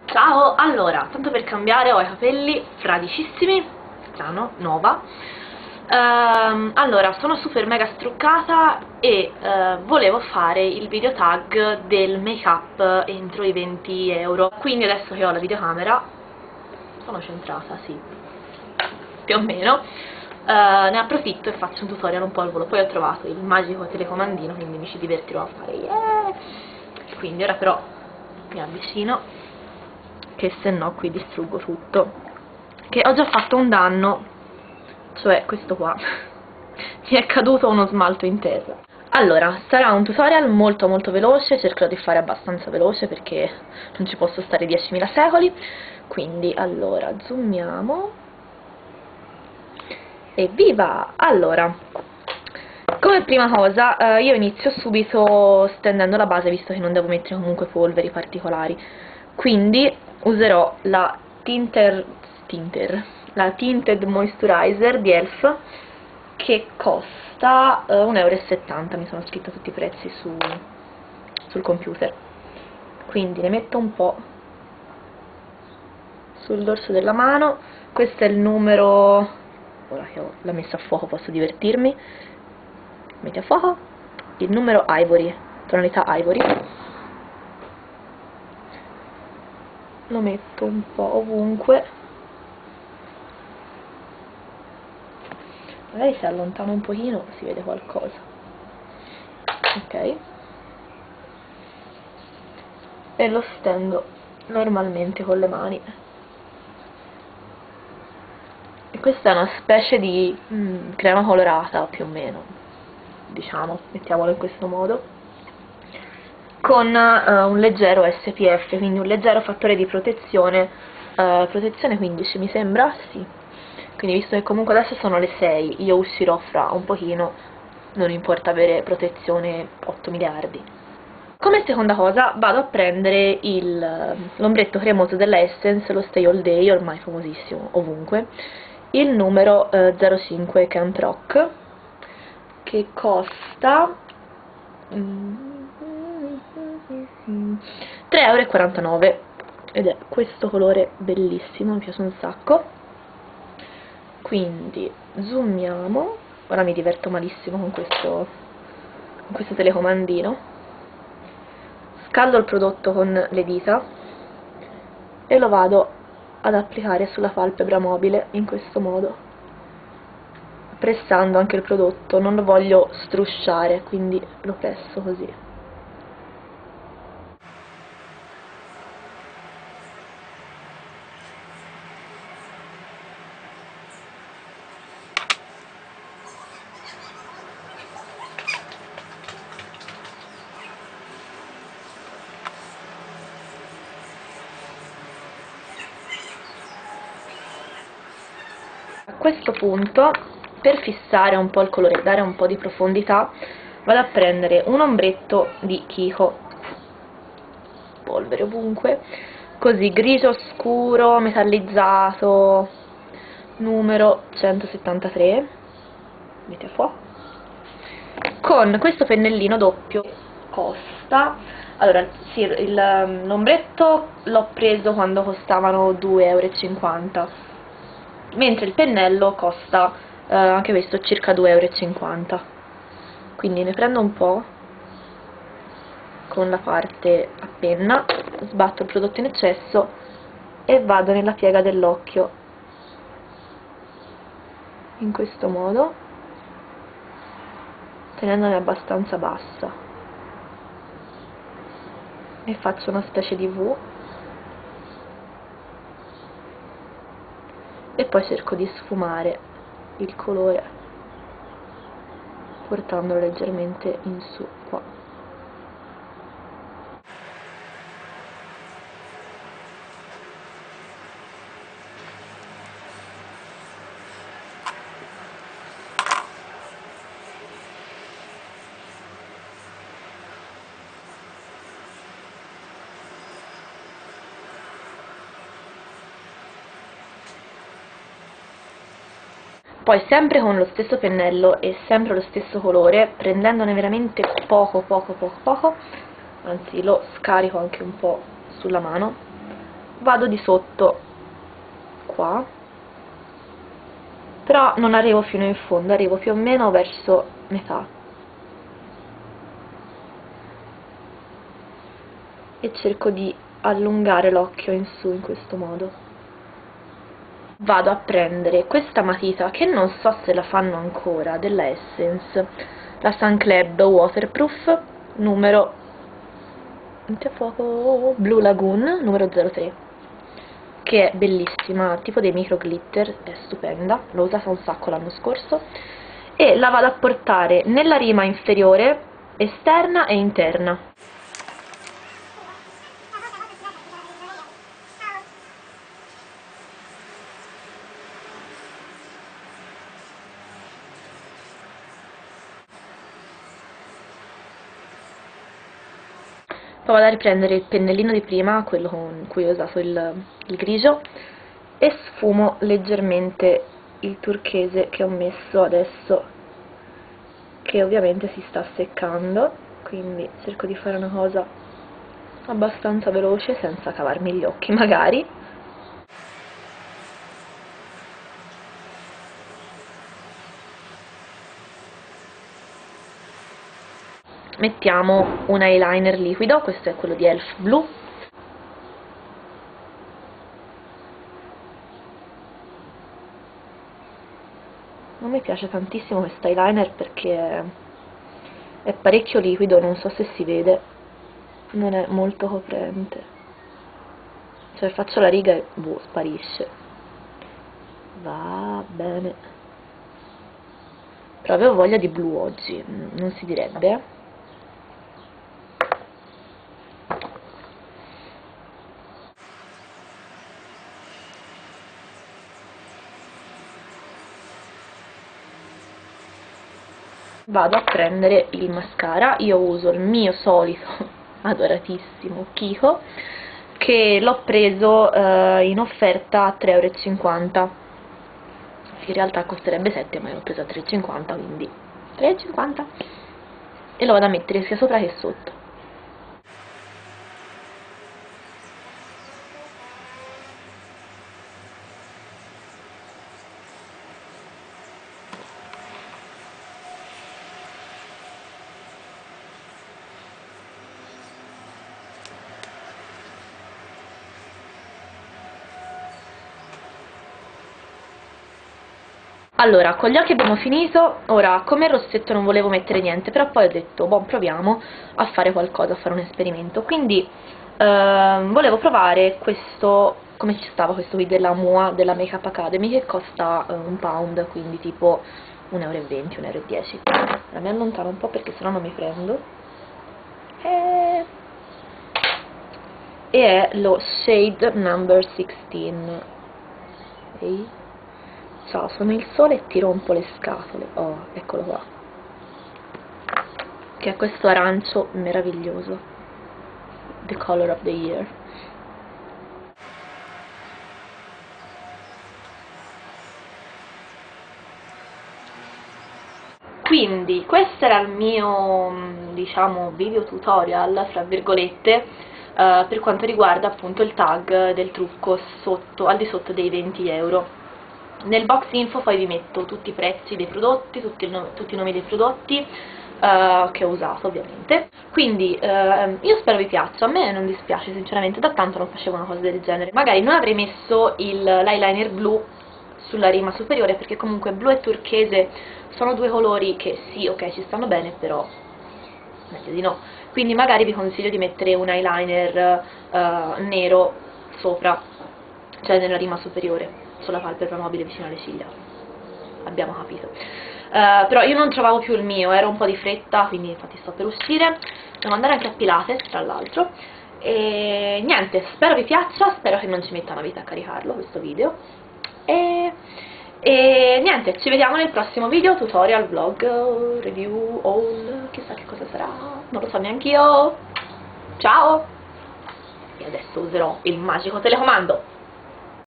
Ciao, allora, tanto per cambiare ho i capelli fradicissimi, strano, nuova. Allora, sono super mega struccata e volevo fare il video tag del make up entro i 20 euro. Quindi adesso che ho la videocamera, sono centrata, sì, più o meno, ne approfitto e faccio un tutorial un po' al volo. Poi ho trovato il magico telecomandino, quindi mi ci divertirò a fare, yeah! Quindi ora però mi avvicino, che se no qui distruggo tutto, che ho già fatto un danno, cioè questo qua mi è caduto uno smalto in terra. Allora, sarà un tutorial molto veloce, cercherò di fare abbastanza veloce perché non ci posso stare 10.000 secoli. Quindi, allora, zoomiamo e viva! Allora, come prima cosa io inizio subito stendendo la base, visto che non devo mettere comunque polveri particolari, quindi userò la Tinted Moisturizer di Elf, che costa 1,70 €, mi sono scritta tutti i prezzi sul computer. Quindi ne metto un po' sul dorso della mano. Questo è il numero, ora che l'ho messa a fuoco posso divertirmi, metti a fuoco, il numero Ivory, tonalità Ivory. Lo metto un po' ovunque, magari se allontano un pochino si vede qualcosa. Ok, e lo stendo normalmente con le mani. E questa è una specie di crema colorata, più o meno, diciamo, mettiamolo in questo modo, con un leggero SPF, quindi un leggero fattore di protezione, protezione 15 mi sembra, sì. Quindi visto che comunque adesso sono le 6, io uscirò fra un pochino, non importa avere protezione 8 miliardi. Come seconda cosa vado a prendere l'ombretto cremoso della Essence, lo Stay All Day, ormai famosissimo ovunque, il numero 05 Camp Rock, che costa 3,49 € ed è questo colore bellissimo, mi piace un sacco. Quindi zoomiamo, ora mi diverto malissimo con questo telecomandino, scaldo il prodotto con le dita e lo vado ad applicare sulla palpebra mobile in questo modo, pressando anche il prodotto, non lo voglio strusciare, quindi lo presso così. A questo punto, per fissare un po' il colore, dare un po' di profondità, vado a prendere un ombretto di Kiko, polvere ovunque, così grigio scuro, metallizzato, numero 173, metti a fuoco, con questo pennellino doppio. Costa, allora sì, l'ombretto l'ho preso quando costavano 2,50 €, mentre il pennello costa anche questo circa 2,50 €. Quindi ne prendo un po' con la parte a penna, sbatto il prodotto in eccesso e vado nella piega dell'occhio in questo modo, tenendomi abbastanza bassa, e faccio una specie di V e poi cerco di sfumare il colore portandolo leggermente in su qua. Poi sempre con lo stesso pennello e sempre lo stesso colore, prendendone veramente poco, anzi lo scarico anche un po' sulla mano, vado di sotto qua, però non arrivo fino in fondo, arrivo più o meno verso metà e cerco di allungare l'occhio in su in questo modo. Vado a prendere questa matita, che non so se la fanno ancora, della Essence, la Sun Club Waterproof numero Blue Lagoon numero 03, che è bellissima, tipo dei micro glitter, è stupenda, l'ho usata un sacco l'anno scorso, e la vado a portare nella rima inferiore, esterna e interna. Poi vado a riprendere il pennellino di prima, quello con cui ho usato il grigio, e sfumo leggermente il turchese che ho messo adesso, che ovviamente si sta seccando, quindi cerco di fare una cosa abbastanza veloce senza cavarmi gli occhi magari. Mettiamo un eyeliner liquido, questo è quello di Elf Blu. Non mi piace tantissimo questo eyeliner perché è parecchio liquido, non so se si vede, non è molto coprente, cioè faccio la riga e boh, sparisce. Va bene, però avevo voglia di blu oggi, non si direbbe, Vado a prendere il mascara. Io uso il mio solito adoratissimo Kiko, che l'ho preso in offerta a 3,50 €, in realtà costerebbe 7, ma io l'ho preso a 3,50 €, quindi 3,50 €, e lo vado a mettere sia sopra che sotto. Allora, con gli occhi abbiamo finito. Ora, come rossetto non volevo mettere niente, però poi ho detto, boh, proviamo a fare qualcosa, a fare un esperimento. Quindi volevo provare questo, come ci stava questo qui della Mua, della Makeup Academy, che costa £1, quindi tipo 1,20 €, 1,10 €. Ora mi allontano un po' perché sennò non mi prendo. E è lo Shade Number 16. Ok? Ciao, sono il sole e ti rompo le scatole. Oh, eccolo qua. Che è questo arancio meraviglioso. The color of the year. Quindi, questo era il mio, diciamo, video tutorial, fra virgolette, per quanto riguarda appunto il tag del trucco sotto, al di sotto dei 20 €. Nel box info poi vi metto tutti i prezzi dei prodotti, tutti i nomi dei prodotti che ho usato ovviamente. Quindi io spero vi piaccia, a me non dispiace sinceramente, da tanto non facevo una cosa del genere. Magari non avrei messo l'eyeliner blu sulla rima superiore, perché comunque blu e turchese sono due colori che sì, ok, ci stanno bene, però meglio di no. Quindi magari vi consiglio di mettere un eyeliner nero sopra, cioè nella rima superiore, sulla palpebra mobile vicino alle ciglia. Abbiamo capito. Però io non trovavo più il mio, ero un po' di fretta, quindi infatti sto per uscire. Devo andare anche a Pilates, tra l'altro. E niente, spero vi piaccia, spero che non ci metta una vita a caricarlo questo video. E niente, ci vediamo nel prossimo video, tutorial, vlog, review, haul, chissà che cosa sarà, non lo so neanche io. Ciao! E adesso userò il magico telecomando.